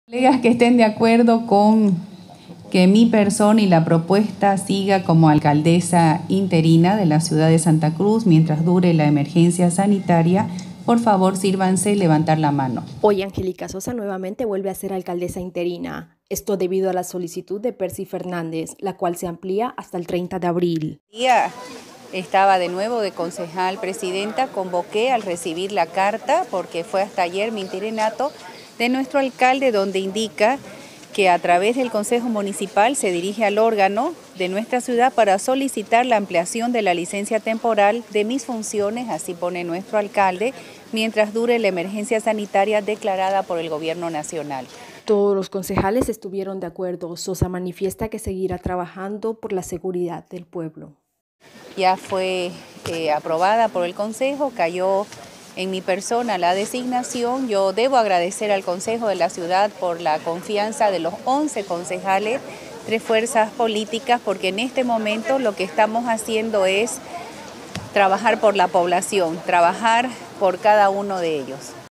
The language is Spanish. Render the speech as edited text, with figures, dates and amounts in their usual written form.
Colegas que estén de acuerdo con que mi persona y la propuesta siga como alcaldesa interina de la ciudad de Santa Cruz mientras dure la emergencia sanitaria, por favor sírvanse levantar la mano. Hoy Angélica Sosa nuevamente vuelve a ser alcaldesa interina. Esto debido a la solicitud de Percy Fernández, la cual se amplía hasta el 30 de abril. Estaba de nuevo de concejal presidenta, convoqué al recibir la carta, porque fue hasta ayer mi interinato, de nuestro alcalde, donde indica que a través del Consejo Municipal se dirige al órgano de nuestra ciudad para solicitar la ampliación de la licencia temporal de mis funciones, así pone nuestro alcalde, mientras dure la emergencia sanitaria declarada por el Gobierno Nacional. Todos los concejales estuvieron de acuerdo. Sosa manifiesta que seguirá trabajando por la seguridad del pueblo. Ya fue aprobada por el Consejo, cayó en mi persona la designación. Yo debo agradecer al Consejo de la Ciudad por la confianza de los 11 concejales, 3 fuerzas políticas, porque en este momento lo que estamos haciendo es trabajar por la población, trabajar por cada uno de ellos.